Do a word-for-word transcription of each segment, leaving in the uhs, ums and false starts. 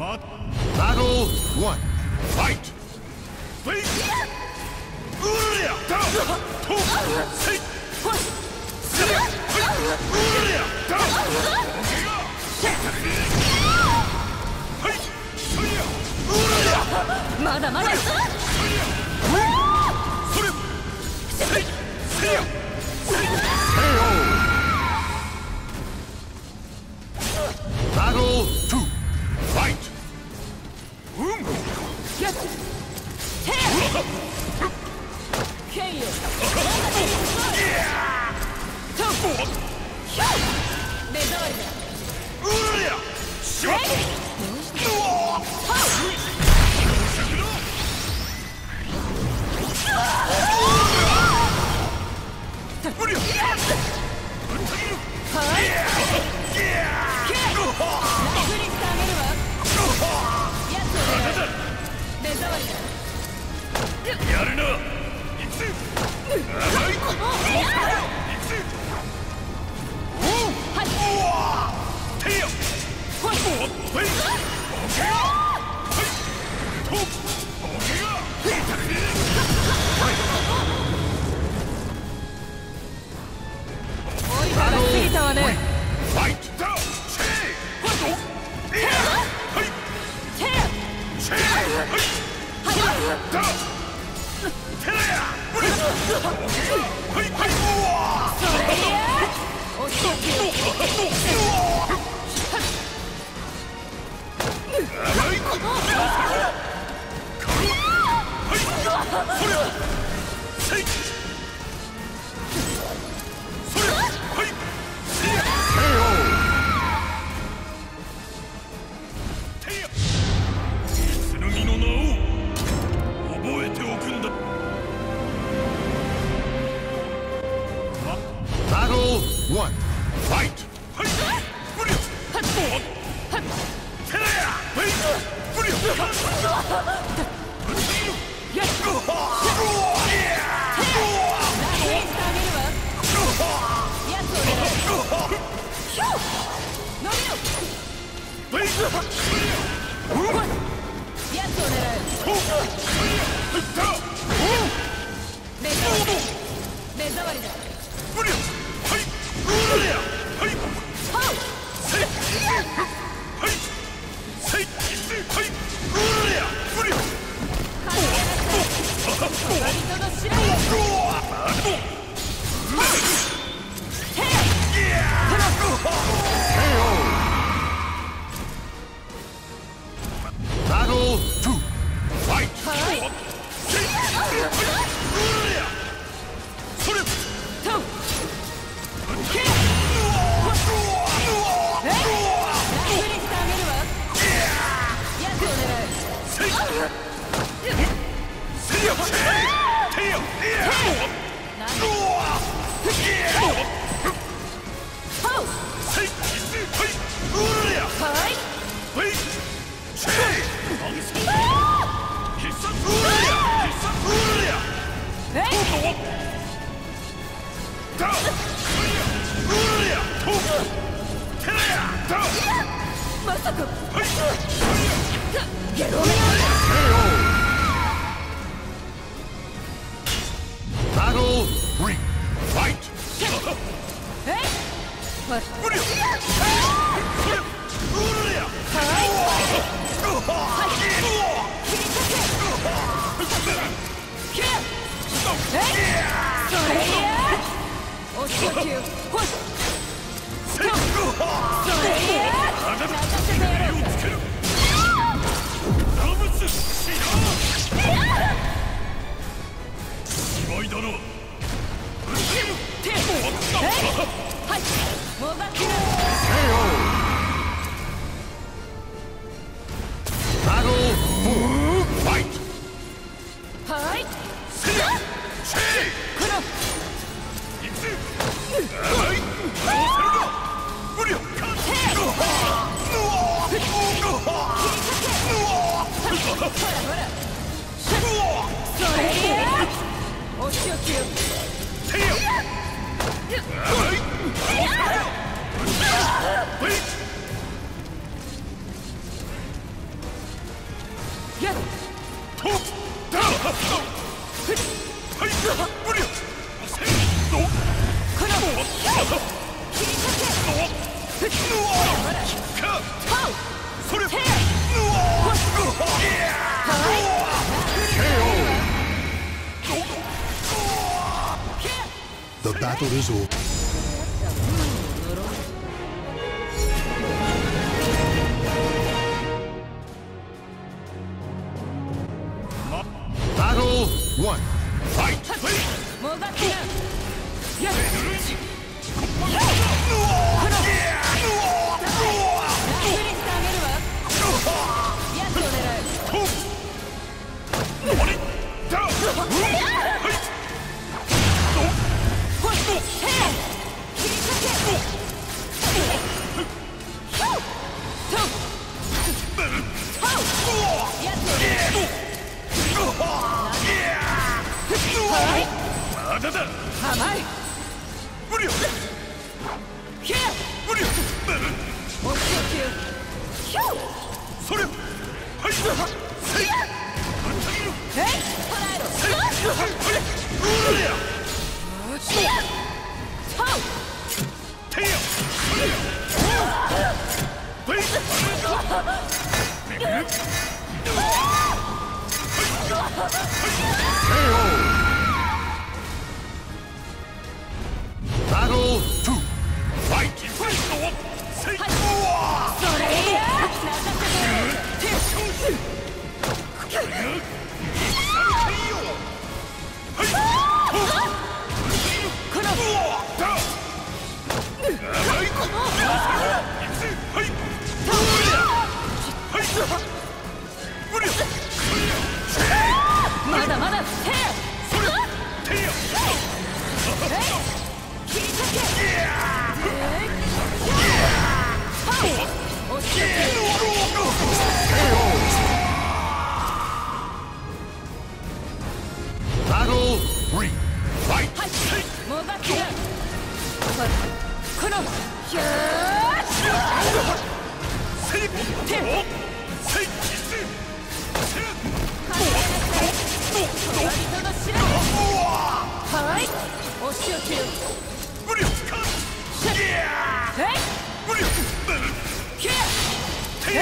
Battle one. Fight! Face! Uria! Down! Two! Six! Six! Uria! Down! Hey! Sonia! Uria! まだまだ。 それ！せい！せいや！Battle two. Fight. Boom. Yes. K O. Uria! Shot! Fight! Down! Battle one. Fight! Battle two. Fight! Battle three. Fight! Battle four. Fight! それ The battle is over. Battle one. Fight. もがきな。やっ。甘い。無理よ。ケア。無理よ。お仕置きよ。ヒュー。それ。はい。せい。えい。捕らえろ。せい。はい。うるや。シャ。トウ。テイヤ。それや。はい。 Battle two. Fight. それや。まだまだ。手。それ。手よ。切りかけ。 Battle three. Fight. もがきだ。この。ひゃー。 せい。 手。 せい。 はい、お仕置きよ。 無理よ。 シャッ。えい。 無理よ。 ケア。 テイヤ。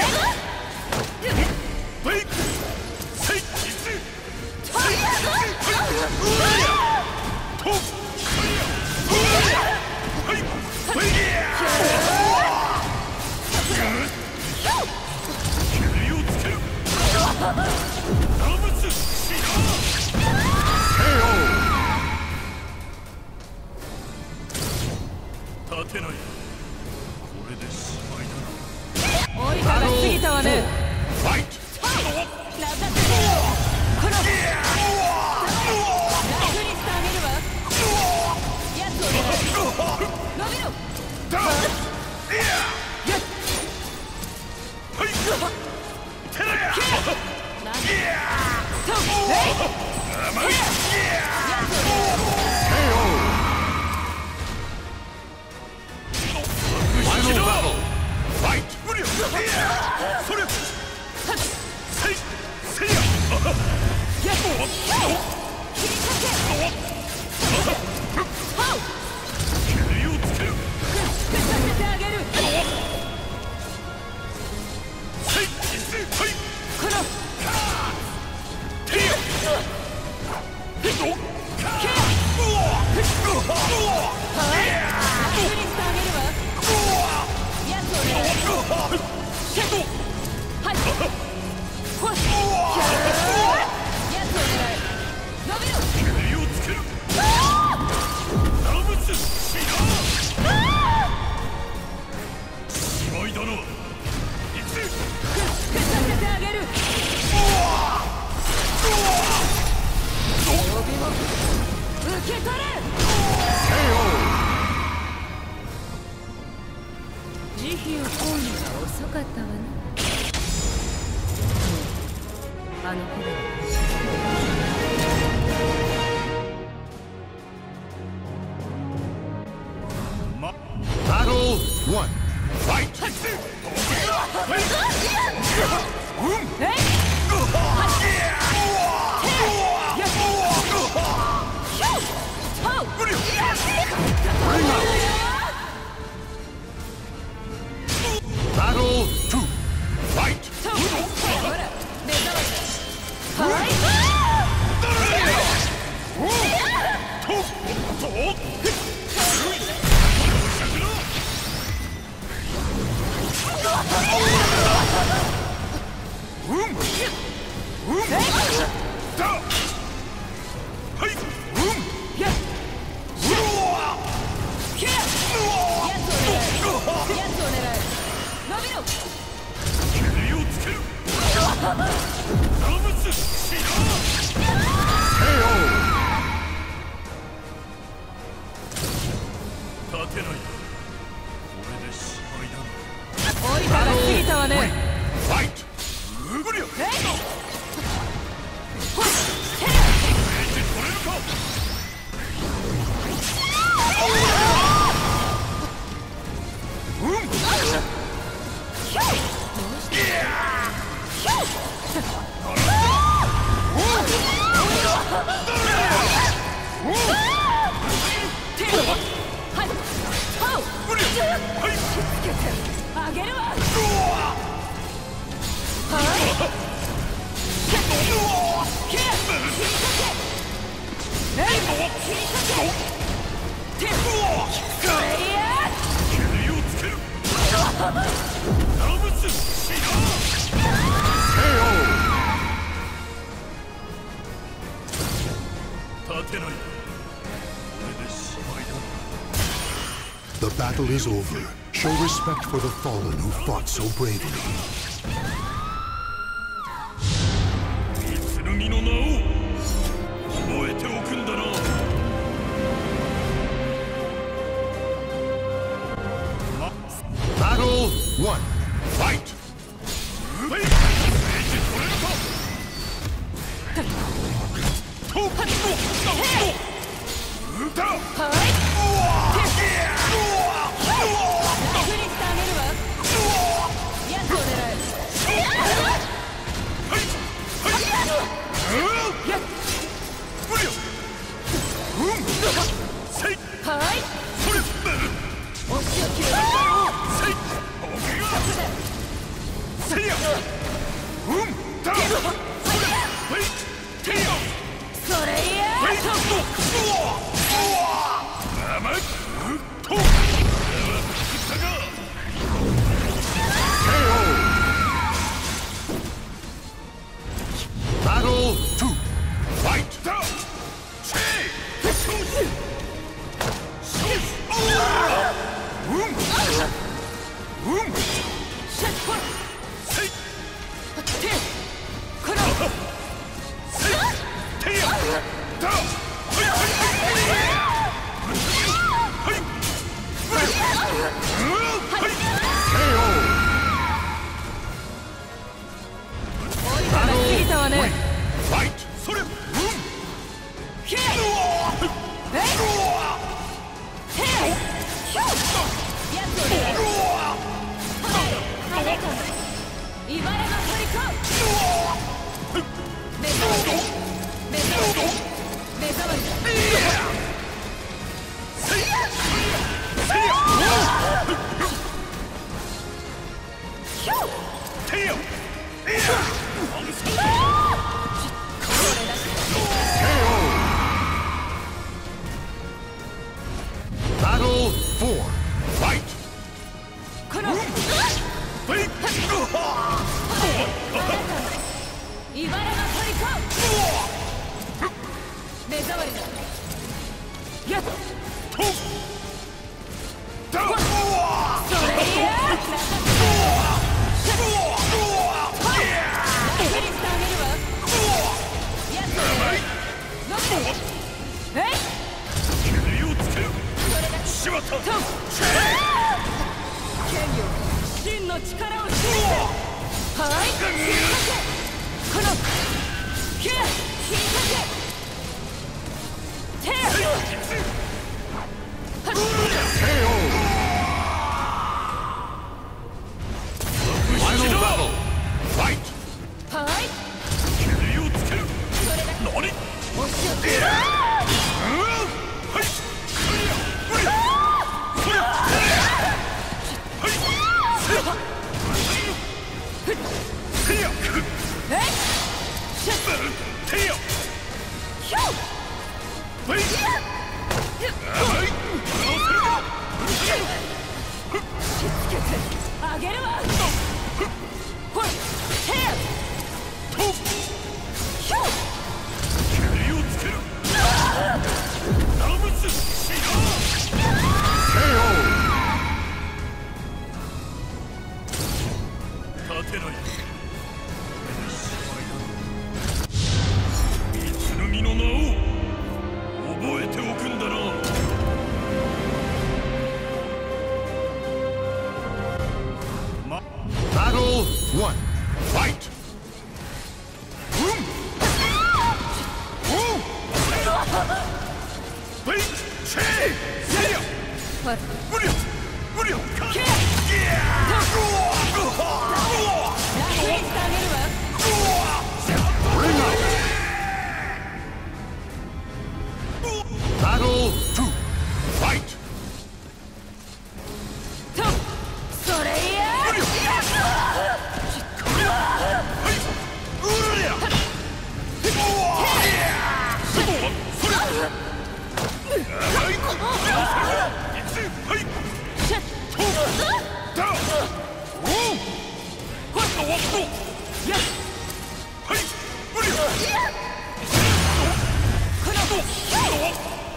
ブレイク。せい。 トイヤ。 うわや。と。うわや。はい。ブレイク。煙をつける。ラブス。立てない。これでしまいだな。 おいたが過ぎたわね。 ファイト。 なさってこの。楽にしてあげるわ。やつを狙う。伸びろ。 はい。テラヤ。 なんで。と。えい。 甘い。 やつを狙う。 Final battle. Fight. 無理よ。それ。せい。せいや。 やっ。切りかけ。 煙をつける。 くさせてあげる。 せい。はい。 この。 テイヤ。ケア。 はい。楽にしてあげるわ。やつを狙う。シェット。はい。ほっ。やつを狙う。伸びろ。 煙をつける。ラブス。シナー。しまいだな。いくぜ。 くさせてあげる。帯も受け取れ。慈悲を講義が遅かったわね。あの子だ。 Battle one. Fight. えい。 Battle two. Fight. ほら目覚ましだ。はい。 The battle is over. Show respect for the fallen who fought so bravely. 剣の名を覚えておくんだな。Battle one. Fight. はい。取れるか。と。うた。はい。 せいやえいてやひょうはいはいしつけてあげるわほらてやとひょう蹴りをつけるラブスシガー立てない三剣の名を覚えておくんだな。 Battle one. Fight! Boom! Boom! Wait! Say! Say! ほら無理よ無理よけ楽にしてあげるわ Ring out. Battle two. Fight! とそれいや無理よはいうるりゃそれはいはいシャッとだおうほっとわっとやっはい無理よこのとはい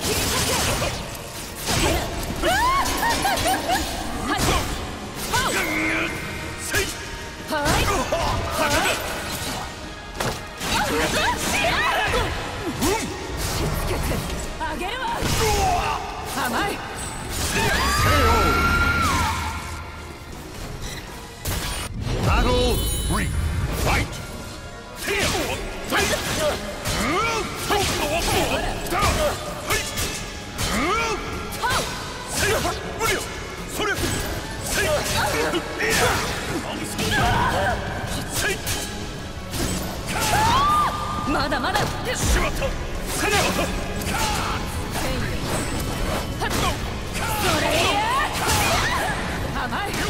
せいはいしつけてあげるわ甘い Battle three. Fight! Tear! Fight! Take the wall! Down! Fight! Say! Will you? Sorry! Say! Say! まだまだしまった! Say! それいや甘い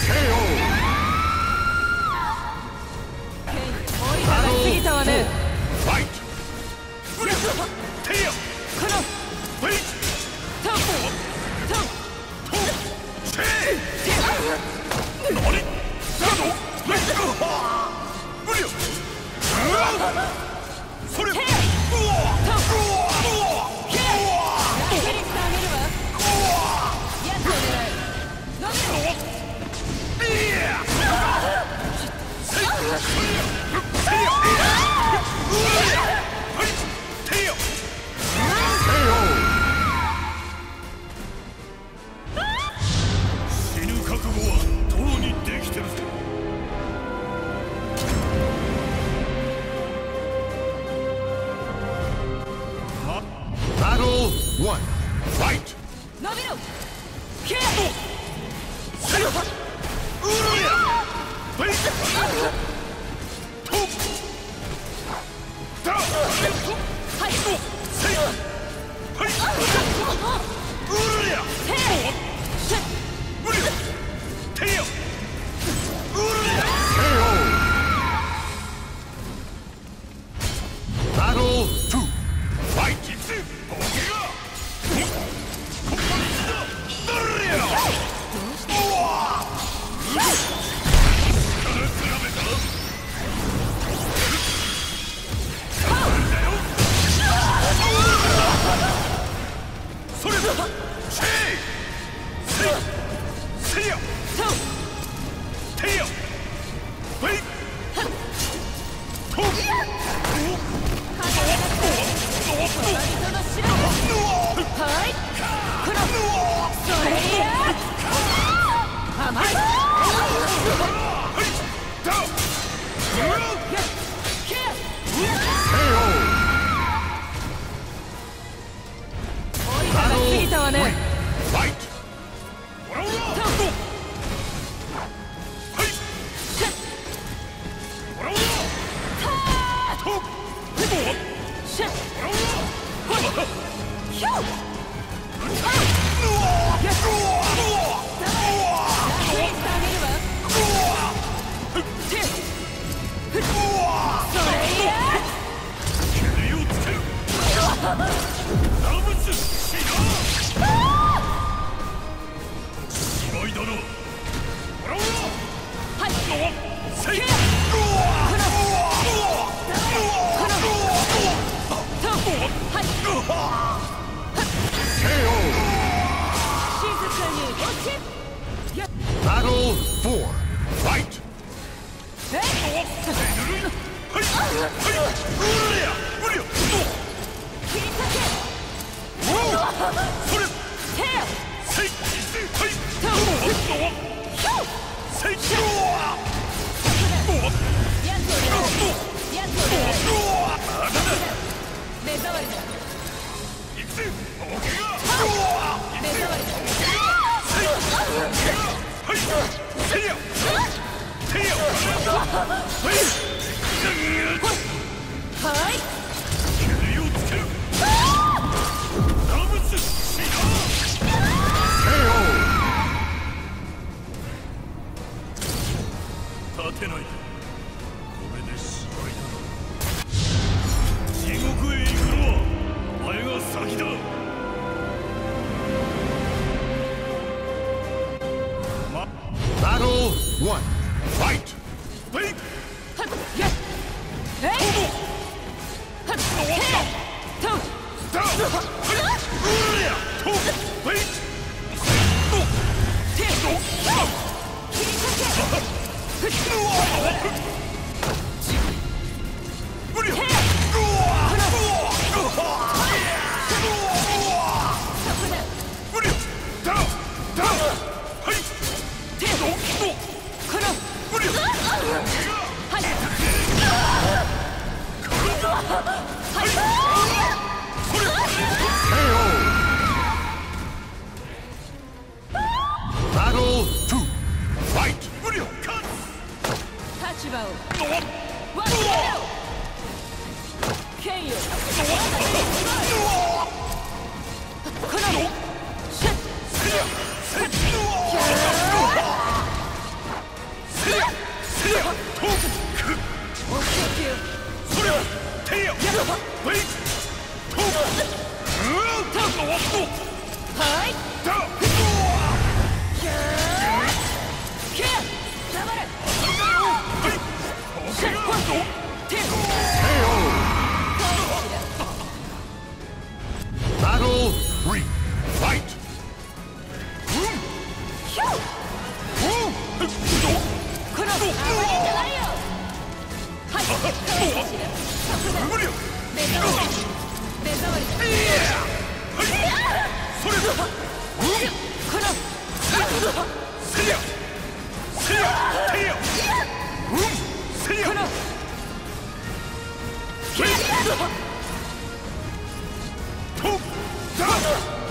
追いかけすぎたわね Fight! Will you? Tear! この Wait! トントン Say! 何? なんだ? Will you? それ! うわ! うわ! せいケア Battle four. Fight! えっはいはい無理よ切り裂けそれケアせいはいヒューせいやつを狙うやつを狙う目障りだ行くぜオケが目障りだはいせいやせいやはいはい蹴りをつけるダブスシナ立てないでこれで芝居だ地獄へ行くのはお前が先だ Battle one. Fight! Wait! はっやっえいはっケアトウ Down! Wait! 手切り裂け無理よ手無理よダウンダウンはい手この無理よはいはいそれ Battle two. Fight! 無理よカッ立場をト分けろ剣よこのシュッせいやせいせいやせいやトークお仕置きよそれ手やウェイトークうーんはいダウンケア黙れシュッ手 Battle three. Fight! ヒューこの暴れんじゃないよはいそこだ無理よ目障り目障りだそれこのせいやせいや手やうんせいやこのケアトークダウン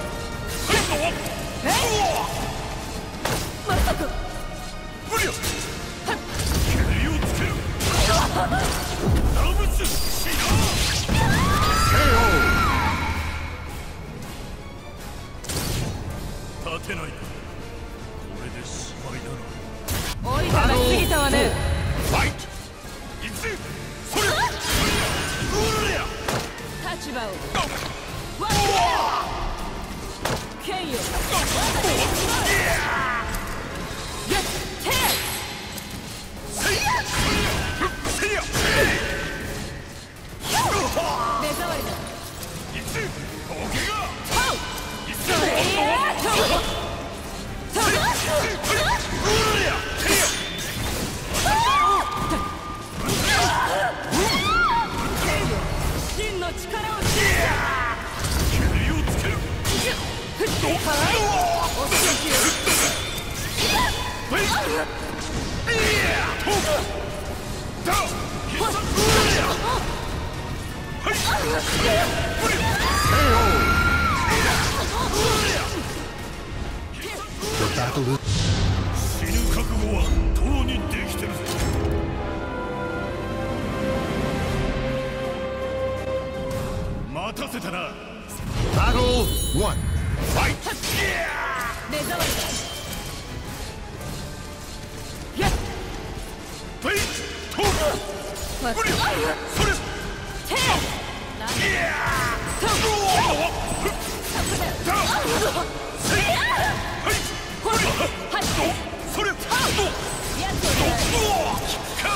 えまさか無理よ蹴りをつけるダブスシナ立てないでこれで芝居だな追いがが過ぎたわねファイト行くぜそれうるや立場を分けろ剣よやっ手せいやせいや目障りだ行くぜオケがトウ行くぜいやトウトウうるや手や真の力を知る蹴りをつけるはいお仕置きよウェイトークダウンうるやはい無理よ The battle is 死ぬ覚悟はとうにできてるぜ待たせたな Battle one. ファイト目障りだやっフェイトーク無理よそれ手なんでトウダウンせいはいこれはいそれやつを狙ううわ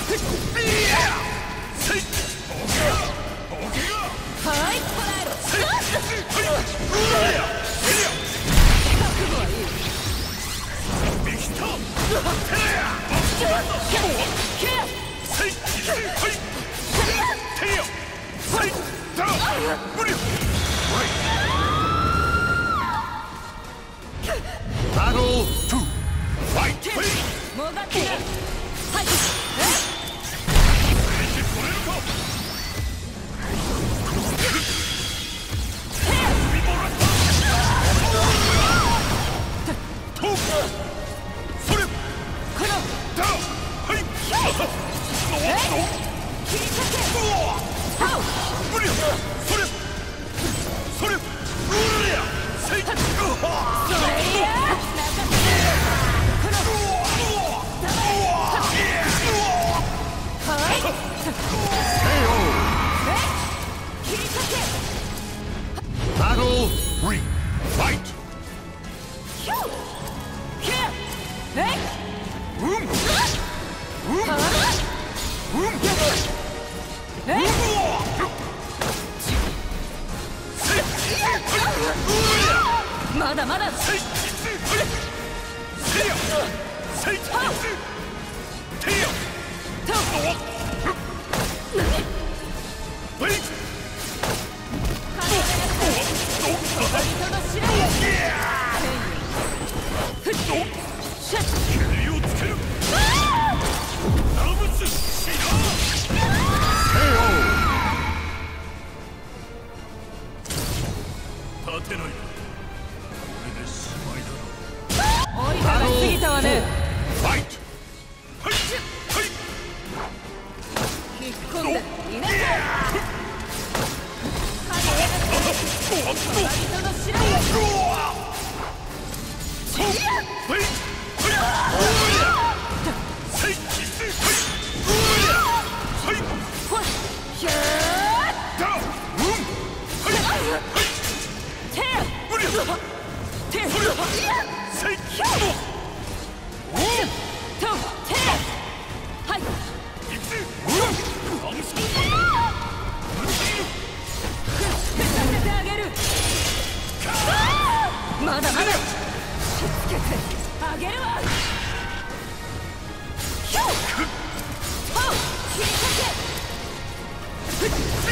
はい捕らえろ。覚悟はいい。 Battle two. Fight! もがってな。はい。 Battle three. Fight! まだまだ。 立てない。これでしまいだろ。 おいたが過ぎたわね。 Fight! 引っ込んでいなさい。まだまだ。しつけてあげるわ。ひょっと切りかけ。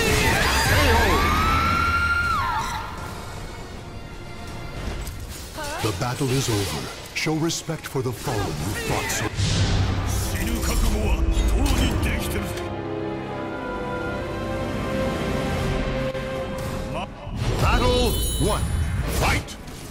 The battle is over. Show respect for the fallen who fought so. 死ぬ覚悟はとうにできてる。 Battle one. Fight!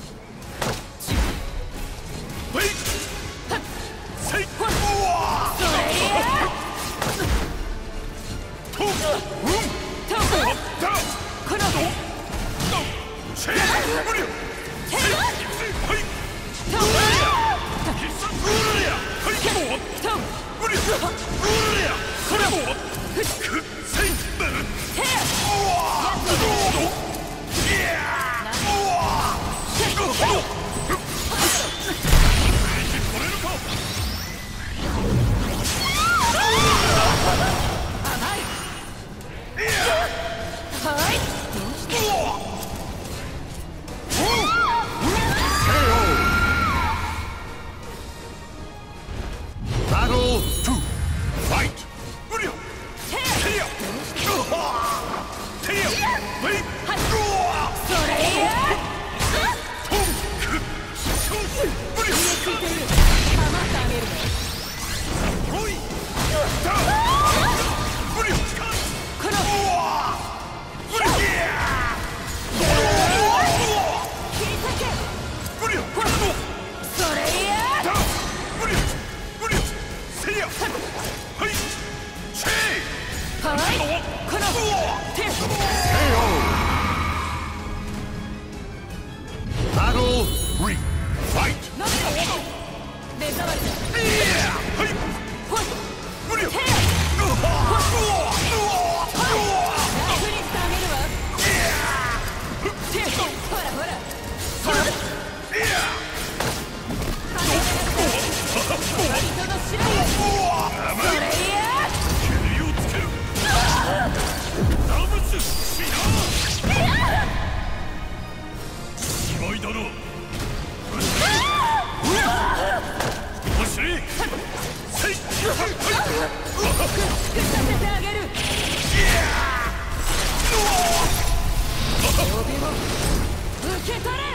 Battle two. Fight! Battle three. Fight! 目障りだ。 させてあげる。帯も受け取れ。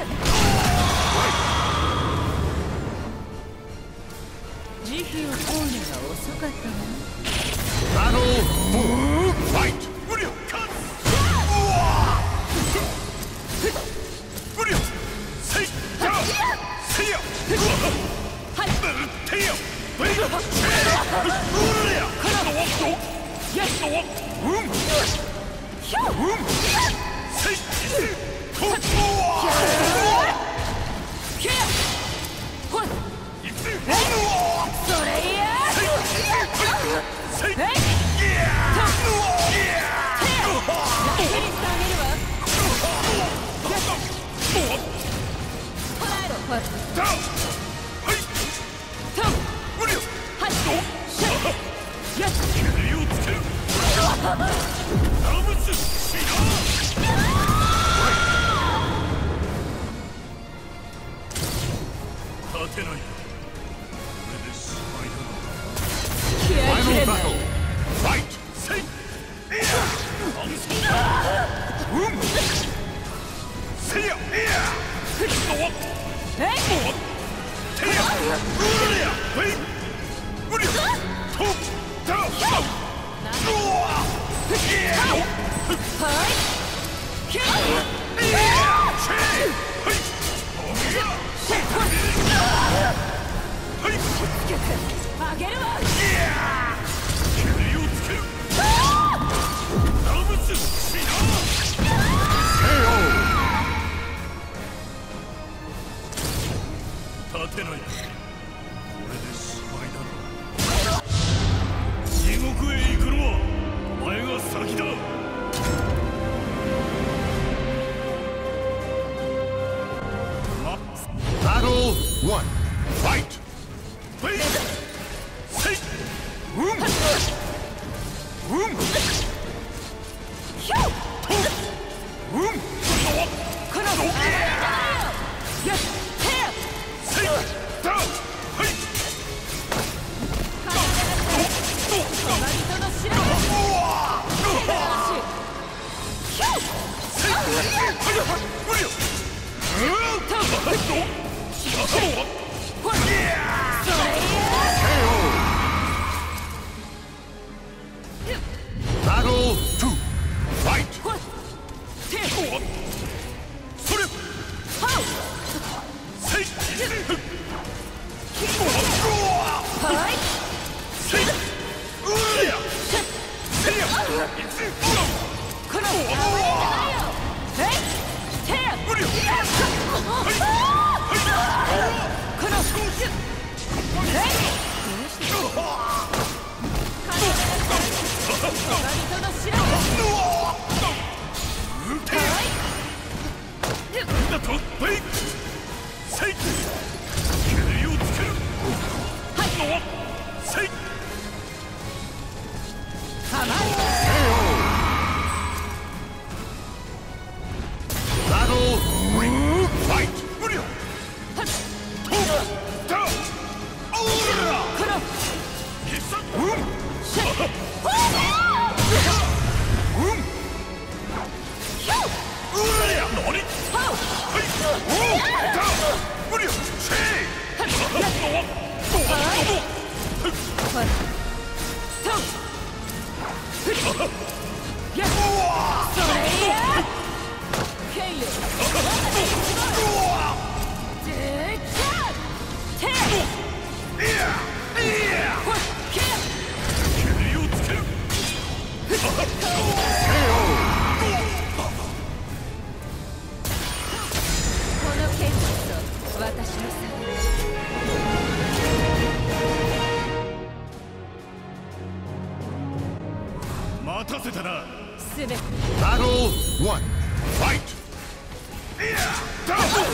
慈悲を問うのが遅かったわね。 Battle four, fight! 無理よ勝つ無理よせいじゃせいやはいてやべいシェーうるやのわどよしのわうんひょうんせいとうわひゃほっいつうわそれいやせいえいや Final battle! Fight! せいせいやのわえいてやうるやべい無理よとだうわはいひゃつけてあげるわ。 立てない。これでしまいだろ。地獄へ行くのはお前が先だ。 Battle one, fight! はいせいうんうんひょとうんこのよしせいだはい小狩りとの白うわひょせい無理ようんとほらそれいや Battle two, fight! ほら手それはせいはいせいうるやせいやこの甘えじゃないよえい手無理よこのえい小狩りとの白だとべいせい蹴りをつけるのはせい甘い Battle three, fight! 無理よとだおらこの必殺うんシェッうんうらや何はいおだ無理よせいのははいとふりやっそれいやケイようわでっか手いやいやほらケ蹴りをつけるこの剣こそ私の差待たせたなすべて Battle one, fight! いやだ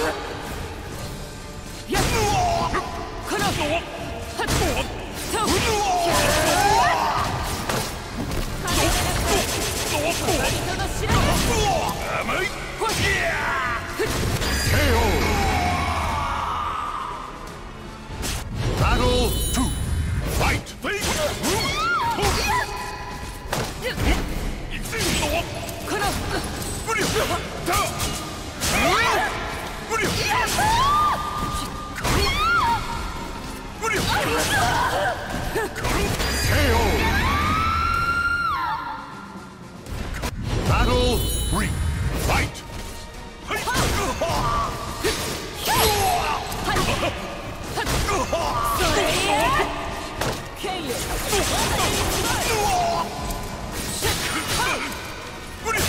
やっこのはっとう人の白わ甘いほっ Battle two, fight! フェイよ。 無理。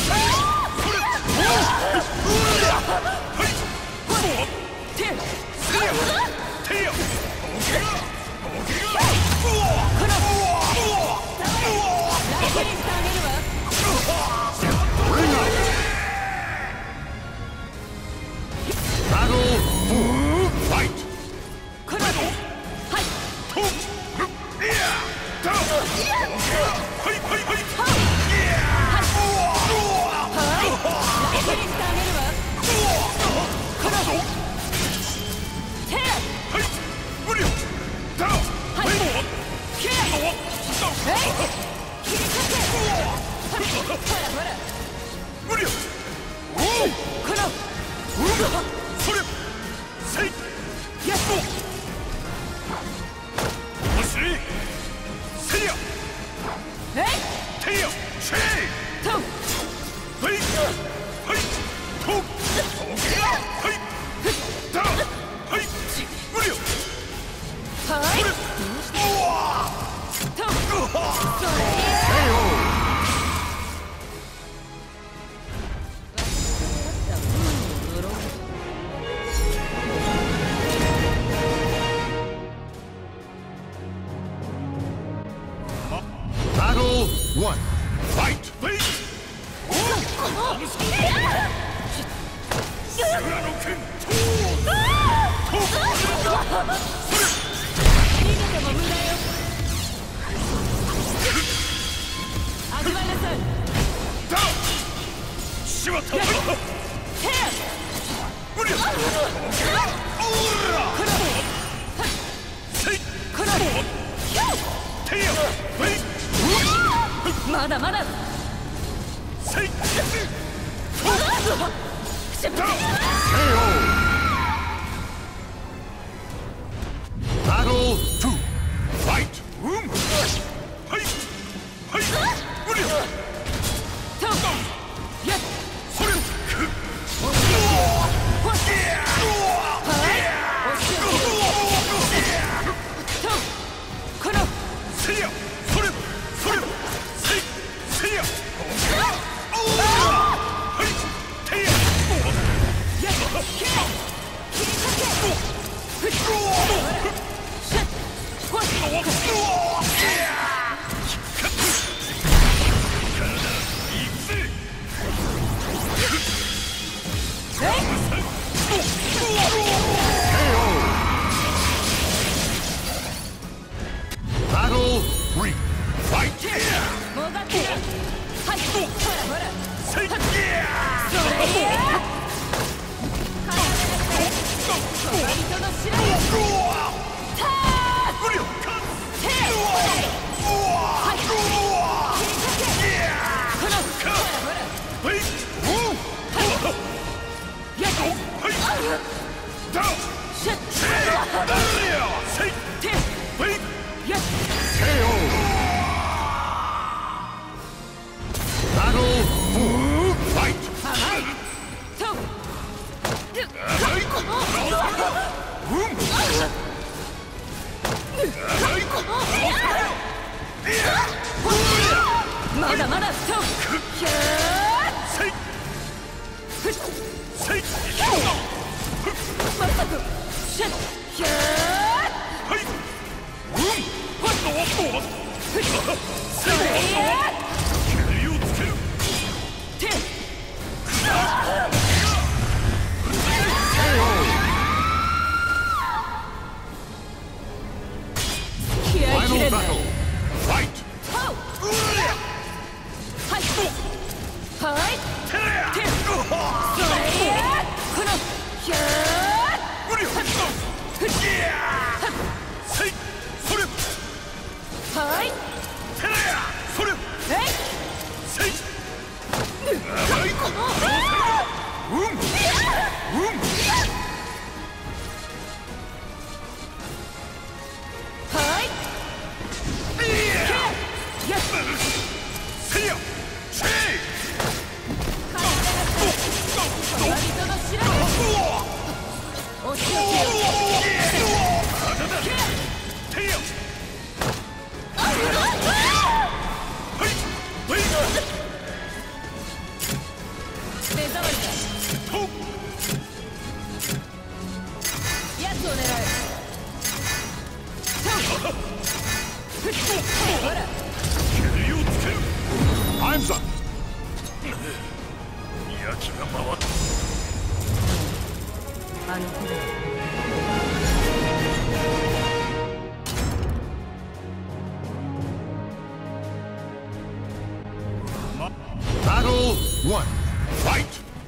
One, fight! まだまだ。 Battle two, fight! Battle three, fight! まだまだ。まさか。Final battle. Fight. Time's up. 焼きが回った。 あの頃 Battle one. Fight.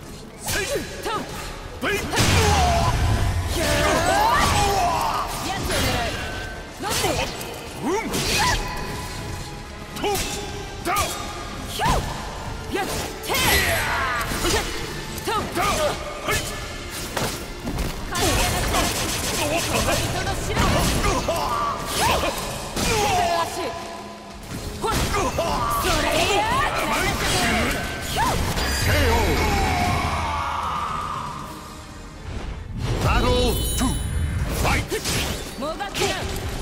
もがきな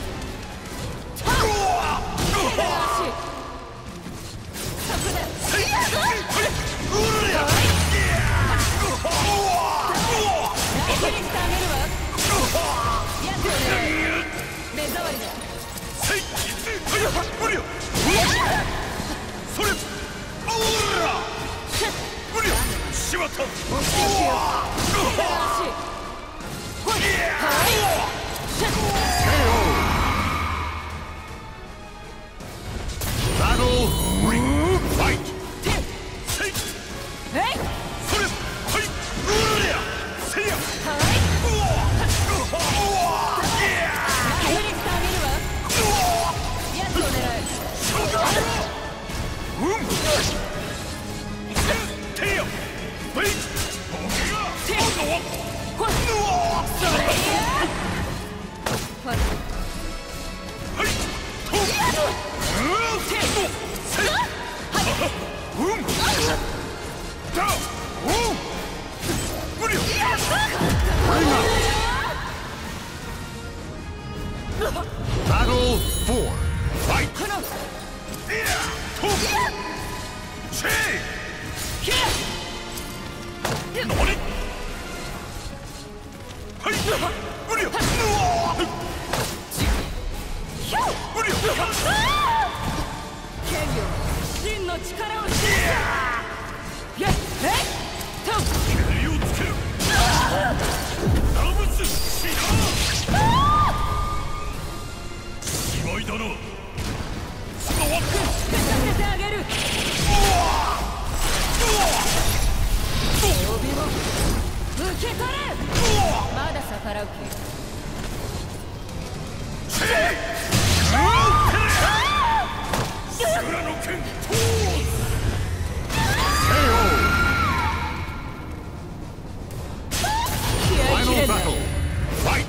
Battle four. Fight. Final battle. Fight.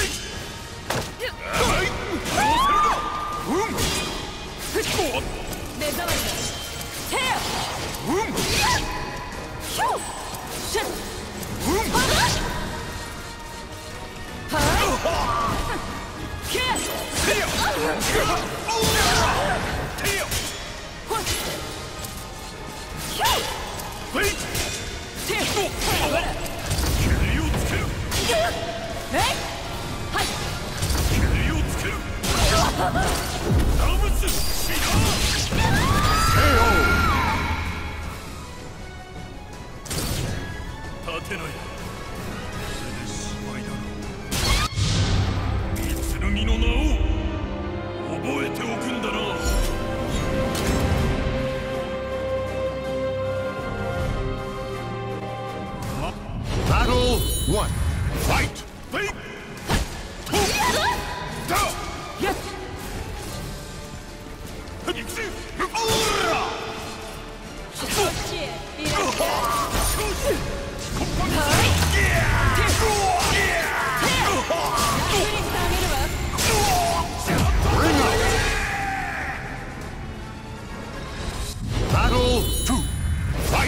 Battle one. Fight. Fight. Battle two. Fight.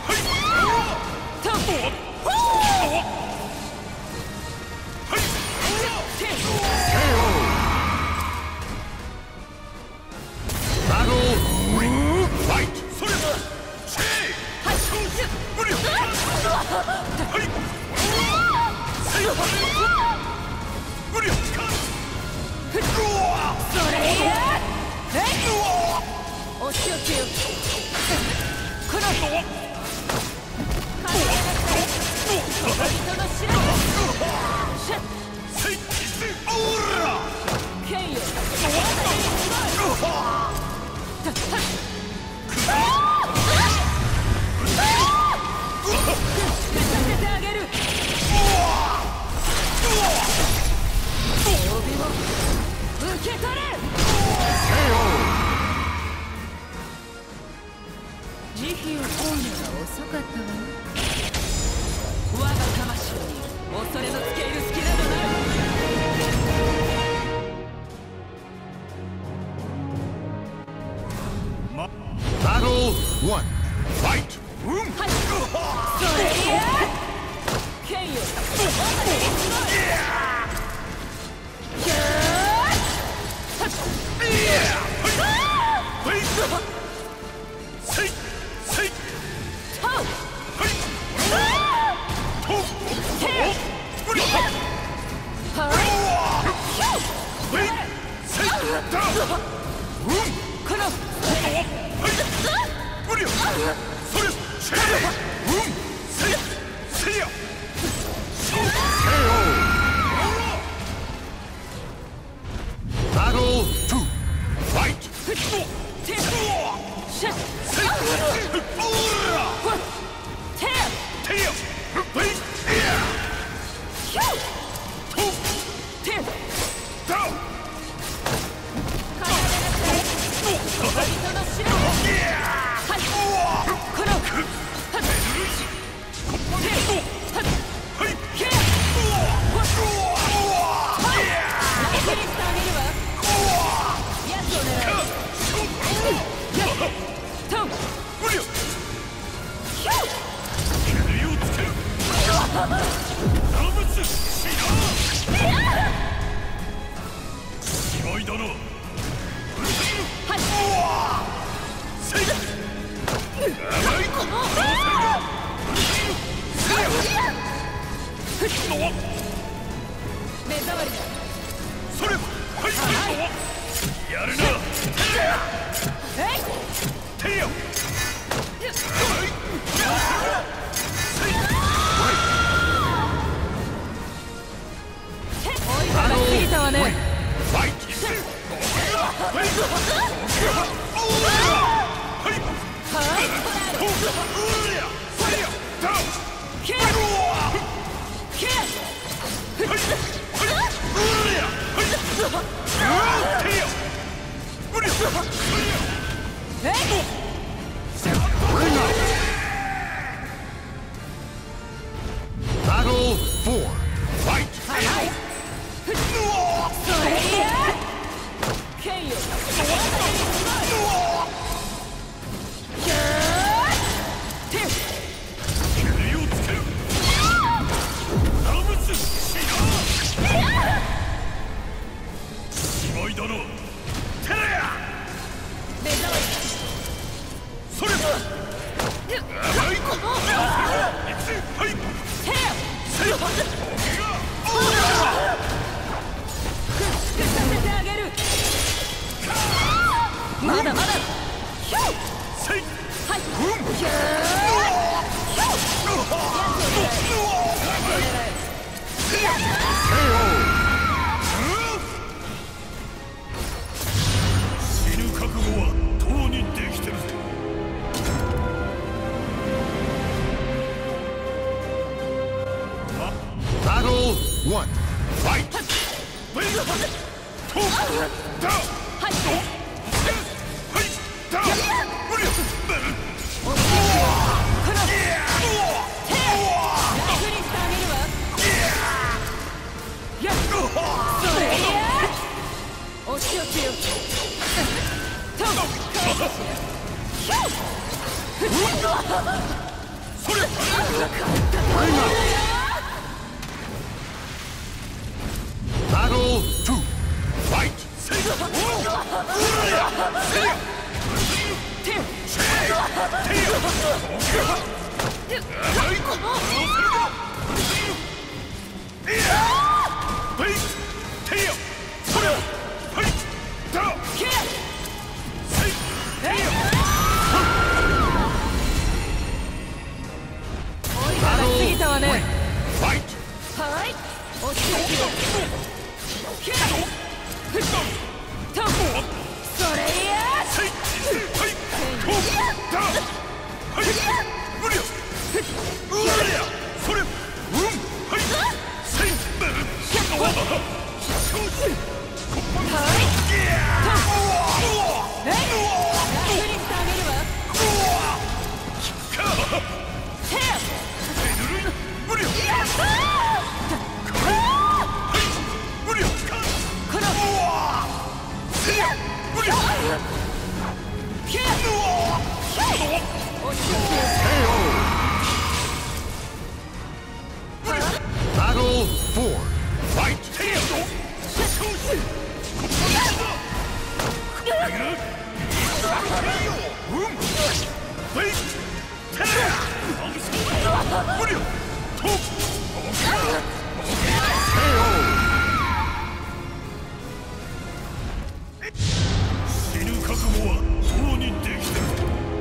こそれ Battle two. Fight. せいやうらやせいや手せいやてやはいこのそれだいやはいてやそれはいだケアせいてや追いかが過ぎたわね Fight. はい落ち着きケアふっとそれやせいはいとだはいうりゃうらやそれうんはいせいそうだそうしこっぱんはいいやうわえい楽にしてあげるわかケアぬるい無理ややった無理やかこのうわせや無理やケアうわ落ち着き Battle four. Fight. せやぞそうしこっぱんだうんはいてや無理やと死ぬ覚悟はとうにできてる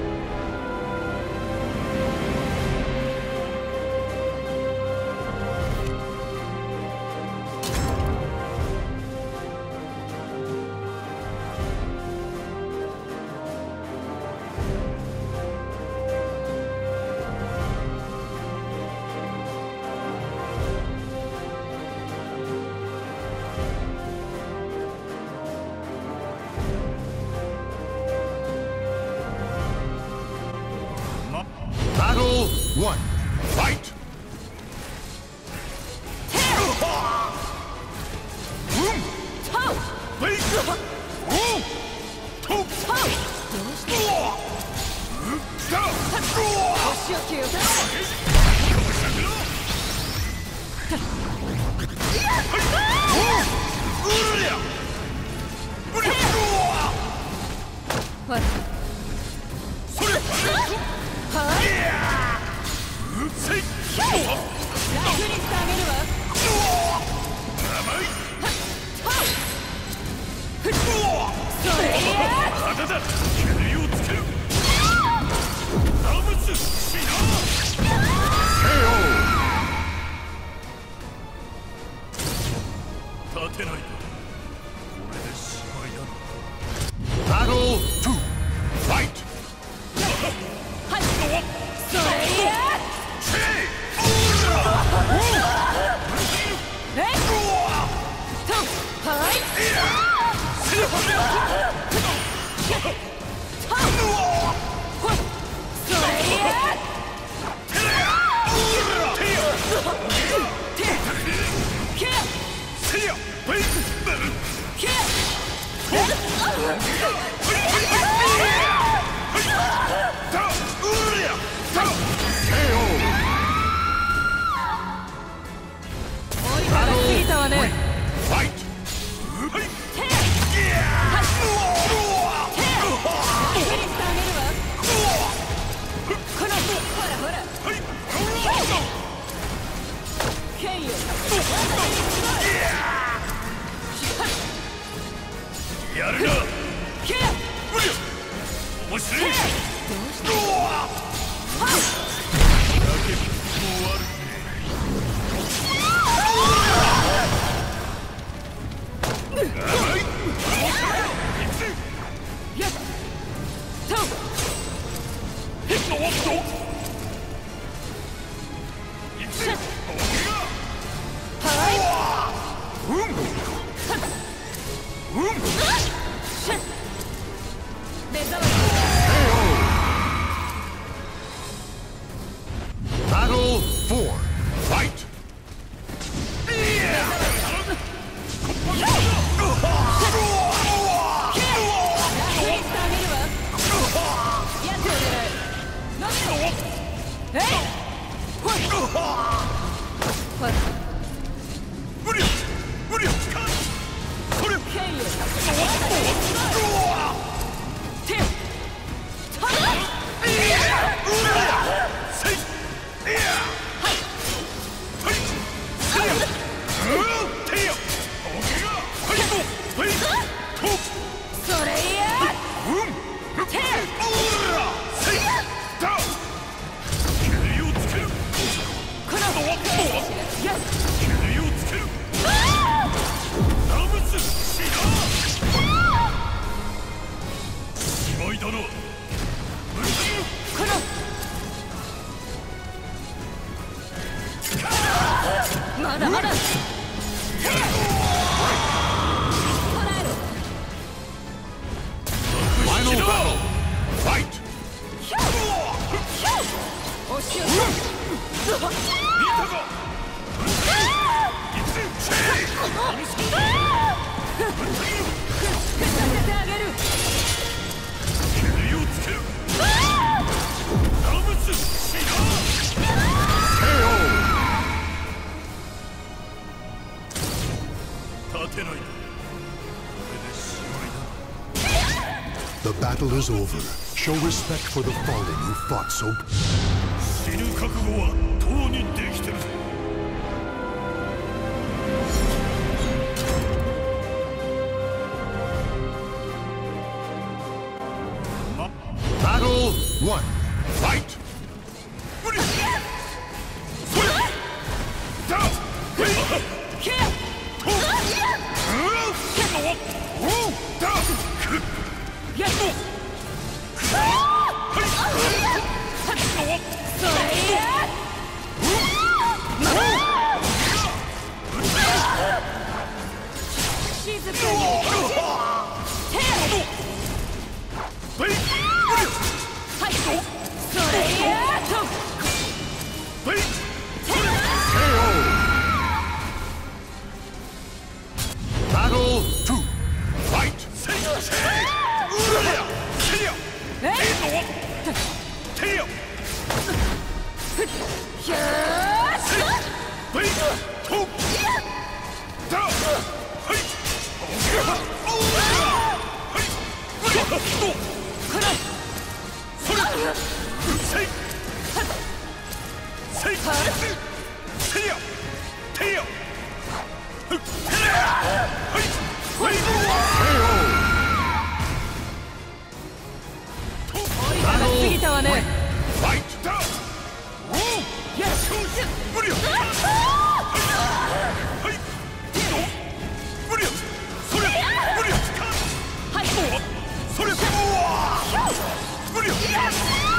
Battle one. Fight. はいおうとどうしてだお仕置きようるりゃうりゃわそれはいせい楽にしてあげるわ甘いそれやあだだ煙をつけるダブスしな 立てないとこれでしまいだ Battle two. Fight. はいそれやせいえいとはいせいとほいそれやてやケアせいやベイクケアだうるりゃだ追いかが過ぎたわね Fight. はい手楽にしてあげるわこのほらほらはい剣よやるなケアうりゃ面白いどうしてははやけもう悪やっといつのおっといつはいうんうんシェッ目覚まし Battle four. Fight. 楽にしてあげるわやってお願い飲めろ邪魔だ。 Final battle! Fight! 押し寄せ。 見たか！ させてあげる。 蹴りをつける。ラブスシガー。ケーオー。立てない。これでしまいだ。 The battle is over. Show respect for the fallen who fought so. 死ぬ覚悟はとうにできてるぞ。 Battle one. Fight. Down. Kill. Down. Yes. それ静かに。はい。それやっと。 Battle two. Fight. Tail. よーし。 Down. こら。 Say. Say. Tail. Tail. 過ぎたわね。 Fight down. よし。 無理よ。はい。無理よ。それ。無理よ。 はい。 それ。無理よ。